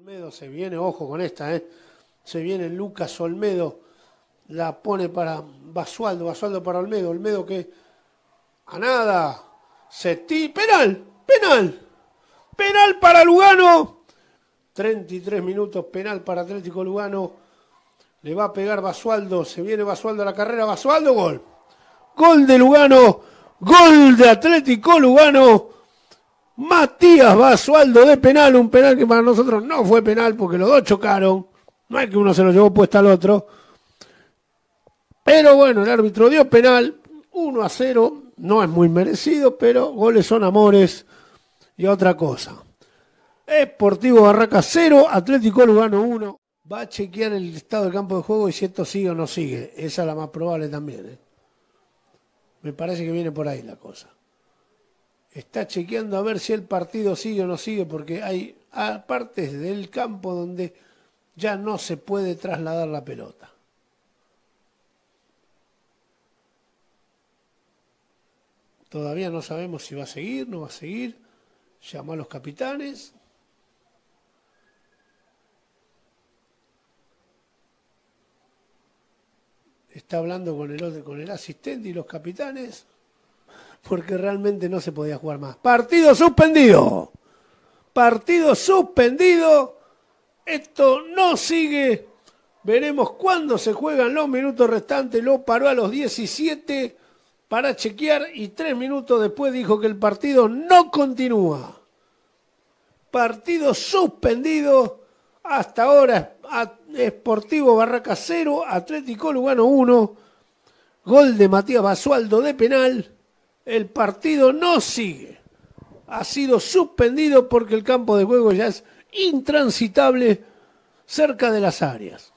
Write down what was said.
Olmedo se viene, ojo con esta, se viene Lucas Olmedo, la pone para Basualdo, Basualdo para Olmedo, Olmedo que a nada, penal para Lugano, 33 minutos, penal para Atlético Lugano, le va a pegar Basualdo, se viene Basualdo a la carrera, Basualdo, gol de Lugano, gol de Atlético Lugano. Matías Basualdo de penal, un penal que para nosotros no fue penal porque los dos chocaron, no es que uno se lo llevó puesto al otro, pero bueno, el árbitro dio penal, 1-0, no es muy merecido, pero goles son amores y otra cosa. Sportivo Barracas 0, Atlético Lugano 1, va a chequear el estado del campo de juego y si esto sigue o no sigue, esa es la más probable también, me parece que viene por ahí la cosa. Está chequeando a ver si el partido sigue o no sigue, porque hay partes del campo donde ya no se puede trasladar la pelota. Todavía no sabemos si va a seguir, no va a seguir. Llamó a los capitanes. Está hablando con el asistente y los capitanes, porque realmente no se podía jugar más. Partido suspendido. Partido suspendido. Esto no sigue. Veremos cuándo se juegan los minutos restantes. Lo paró a los 17 para chequear y 3 minutos después dijo que el partido no continúa. Partido suspendido. Hasta ahora Sportivo Barracas 0, Atlético Lugano 1. Gol de Matías Basualdo de penal. El partido no sigue. Ha sido suspendido porque el campo de juego ya es intransitable cerca de las áreas.